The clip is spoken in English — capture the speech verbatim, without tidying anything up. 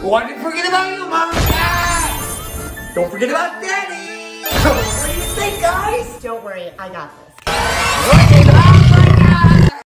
What did forget about you, Mom? Ah! Don't forget about Daddy. What do you think, guys? Don't worry, I got this.